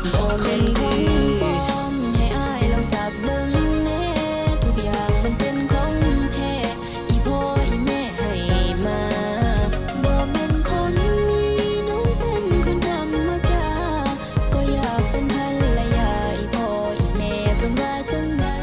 คนดีให้อายลองจับเบิ่งแน่ทุกอย่างมันเป็นของแท้อีพ่ออีแม่ให้มาบ่แม่นคนมีน้องเป็นคนธรรมดาก็อยากเป็นภรรยาอีพ่ออีแม่เพิ่นว่าจังใด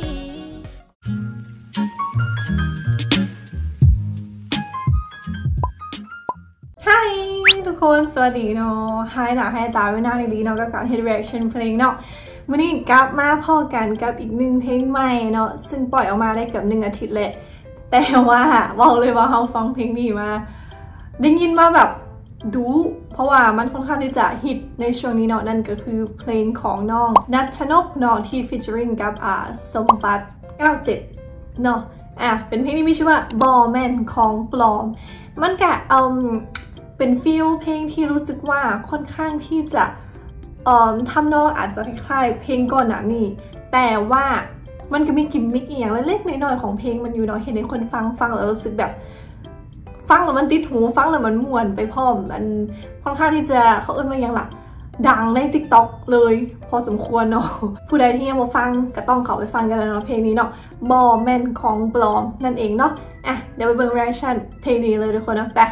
ทุกคนสวัสดีเนาะให้หนาให้ตาไว้หน้าดีๆเนาะกับการ Head Reaction เพลงเนาะวันนี้กลับมาพอกันกับอีกหนึ่งเพลงใหม่เนาะซึ่งปล่อยออกมาได้เกือบ1 อาทิตย์แหละแต่ว่าบอกเลยว่าเราฟังเพลงนี้มาได้ยินมาแบบดูเพราะว่ามันค่อนข้างที่จะฮิตในช่วงนี้เนาะนั่นก็คือเพลงของน้องณัชนกเนาะที่ featuring กับสมบัติ97เนาะเป็นเพลงที่มีชื่อว่าบ่แม่นของปลอมมันกะเป็นฟีลเพลงที่รู้สึกว่าค่อนข้างที่จะทำนองอาจจะคล้ายๆเพลงก่อนหน้านี้แต่ว่ามันก็มีกิมมิคอีกอย่างเล็กๆน้อยๆของเพลงมันอยู่เนาะเห็นในคนฟังแล้วรู้สึกแบบฟังแล้วมันติดหูฟังแล้วมันม่วนไปพร้อมมันค่อนข้างที่จะเขาเอิ้นว่าอย่างหลักดังใน TikTok เลยพอสมควรเนาะผู้ใดที่ยังบ่ฟังก็ต้องเข้าไปฟังกันแล้วเนาะเพลงนี้เนาะบ่แม่นของปลอมนั่นเองเนาะเดี๋ยวไปเบิ่ง reaction เพลงนี้เลยทุกคนนะไป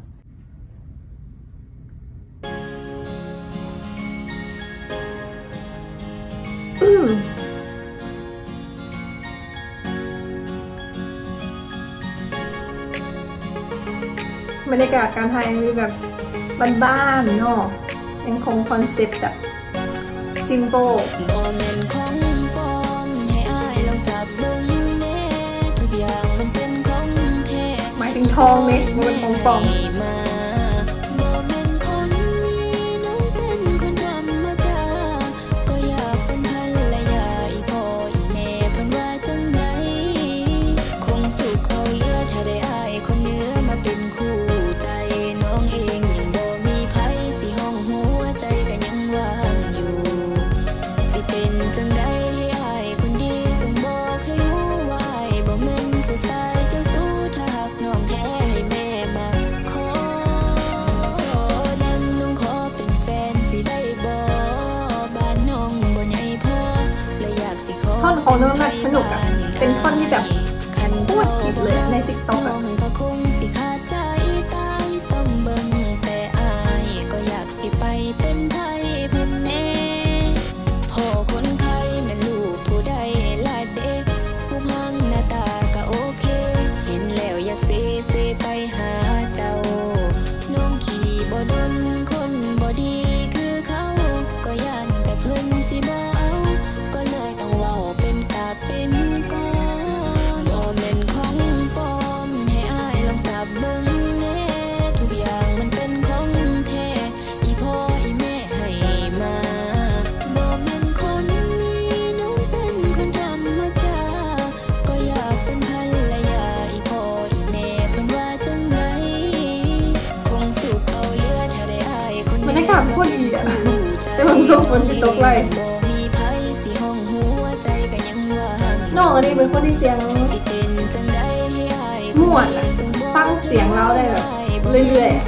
บรรยากาศการถ่ายมีแบบบ้านๆเนาะยังคงคอนเซ็ปต์แบบ simple บ่แม่นของปลอมให้อายลองจับเบิ่งแน่ทุกอย่างมันเป็นของแท้หมายถึงทองไหมมันเป็นของปลอมบ่แม่นคนมีน้องเป็นคนธรรมดาก็อยากเป็นภรรยาอีพ่ออีแม่เพิ่นว่าจังใดคงสุขเอาเหลือถ้าได้อายคนเหนือมาเป็นคู่ใจน้องเองยังบ่มีไผสิห้องหัวใจก็ยังว่างอยู่สิเป็นจังใดให้อายคนดีจงบอกให้รู้ว่าอายบ่แม่นผู้ชายเจ้าสู้ถ้าหากน้องแท้ให้แม่มาขอนั้นน้องขอเป็นแฟนสิได้บ่บ้านน้องบ่ใหญ่พอเลยอยากสิขอท่อนของน้องนัทสนุกอ่ะเป็นท่อนที่แบบโคตรฮิตเลยใน TikTok อ่ะก็คงสิขาดใจตายซ้ำเบิ่งแต่อายก็อยากสิไปเป็นไทยเพิ่นแน่พ่อคนไข้แม่ลูกผู้ใดลาเด็กผู้พังหน้าตาก็โอเคเห็นแล้วอยากเซไปหาเจ้าน้องขี่บ่ดนคนบ่ดีคือเขาก็ย่านแต่เพิ่นสิบ่เอาก็เลยต้องเว้าเป็นตาเป็นก้อนบ่แม่นของปลอมให้อายลองจับเบิ่งแน่ทุกอย่างมันเป็นของแท้อีพ่ออีแม่ให้มาบ่แม่นคนมีน้องเป็นคนธรรมดาก็อยากเป็นภรรยาอีพ่ออีแม่เพิ่นว่าจังใดคงสุขเอาเหลือถ้าได้อายคนบรรยากาศโคตรดีอ่ะแต่บางช่วงฝนสิตกเลยน้องอันนี้เป็นคนที่เสียงม่วนอะฟังเสียงเราได้แบบเรื่อยๆ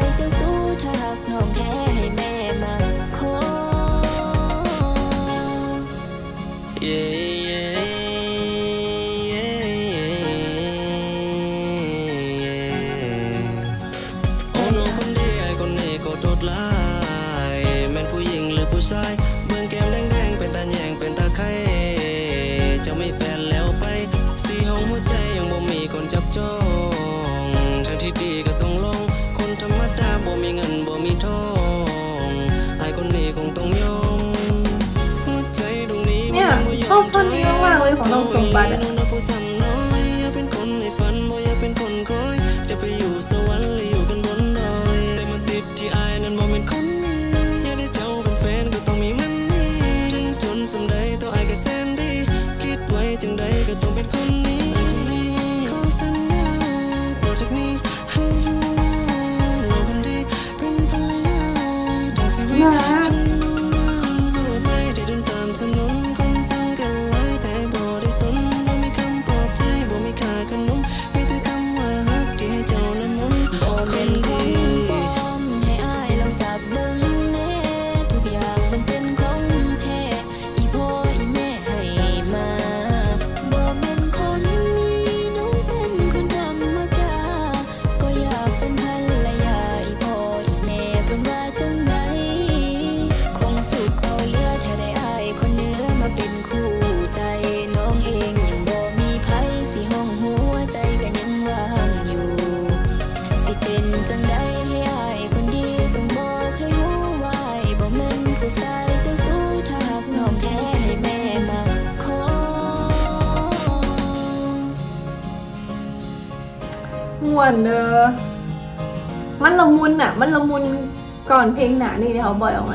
แม่นผู้หญิงหรือผู้ชายเบื้องแก้มแดงๆเป็นตาแยงเป็นตาไข่จะไม่แฟนแล้วไปสีห้องหัวใจยังบ่มีคนจับจองทางที่ดีก็ต้องลองคนธรรมดาบ่มีเงินบ่มีทองไอ้คนนี้คงต้องยอมหัวใจตรงนี้เนี่ยชอบท่อนนี้มากๆเลยของน้องสมบัติอะอยากเป็นคนในฝันบ่อยากเป็นคนคอยจะไปอยู่สวรรค์หรืออยู่กันบนดอยแต่มันติดที่อายนั้นบ่เป็นคนอยากได้เจ้าเป็นแฟนก็ต้องมีมันนี่ถึงจนสำใดต่ออายก็แสนดีคิดไว้จังใดก็ต้องเป็นคนนี้ขอสัญญาต่อจากนี้ให้รู้ว่าคนดีเป็นภรรยาทั้งชีวิตไปได้เดินตามถนนคนสั่งกันไว้แต่บ่ได้สนบ่มีวนมันละมุนอ่ะมันละมุนก่อนเพลงหนานี่ที่เขาปล่อยออกมา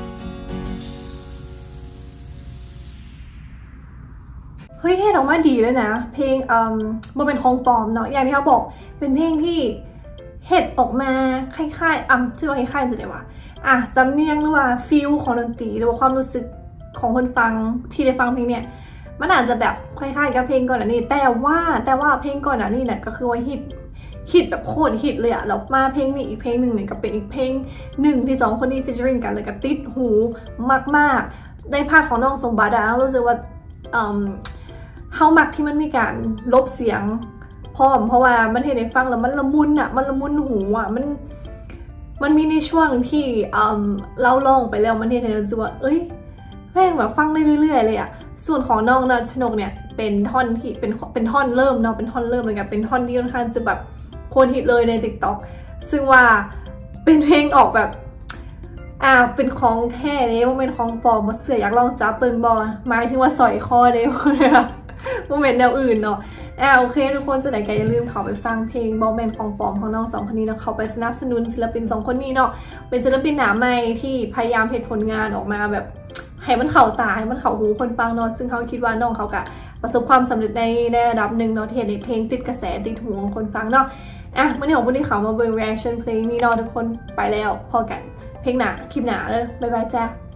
เฮ้ยเฮ็ดออกมาดีเลยนะเพลงมันเป็นของปลอมเนาะอย่างที่เขาบอกเป็นเพลงที่เฮ็ดออกมาคล้ายๆชื่อว่าคล้ายๆจะได้ว่าสำเนียงหรือว่าฟีลของดนตรีหรือว่าความรู้สึกของคนฟังที่ได้ฟังเพลงเนี่ยมันอาจจะแบบคล้ายๆกับเพลงก่อนอันนี้แต่ว่าเพลงก่อนอันนี้เนี่ยก็คือว่าฮิตแบบโคตรฮิตเลยอะแล้วมาเพลงนี้อีกเพลงหนึ่งเนี่ยก็เป็นอีกเพลงหนึ่งที่2คนนี้ฟีเจอริงกันเลยก็ติดหูมากๆในพาร์ทของน้องสมบัติอะรู้สึกว่าเฮามักที่มันมีการลบเสียงพร้อมเพราะว่ามันเห็นในฟังแล้วมันละมุนอะมันละมุนหูอะมันมีในช่วงที่เราลองไปแล้วมันเห็นในรู้สึกว่าเอ้ยเพลงแบบฟังได้เรื่อยๆเลยอะส่วนของน้องชนกเนี่ยเป็นท่อนที่เป็นท่อนเริ่มเนาะเป็นท่อนเริ่มเลยกับเป็นท่อนที่ค่อนข้างจะแบบโคตรฮิตเลยใน TikTok ซึ่งว่าเป็นเพลงออกแบบเป็นของแท้เลยว่าเป็นของปลอมมาเสืออยากลองจับเปิงบอลหมายถึงว่าสอยคอเลยว่าโมเมนต์แนวอื่นเนาะโอเคทุกคนจะไหนกันอย่าลืมเข้าไปฟังเพลงบอลแมนของปลอมของน้อง2คนนี้นะเขาไปสนับสนุนศิลปิน2คนนี้เนาะเป็นศิลปินหนาใหม่ที่พยายามเห็นผลงานออกมาแบบให้มันเข่าตาให้มันเข่าหูคนฟังเนาะซึ่งเขาคิดว่าน้องเขากะประสบความสำเร็จในระดับหนึ่งเนาะที่ในเพลงติดกระแสติดหูของคนฟังเนาะวันนี้ของพวกนี้เขามาเบิ่ง reaction เพลงนี้เนาะทุกคนไปแล้วพอกันเพลงหนาคลิปหนาเลยบ๊ายบายจ้า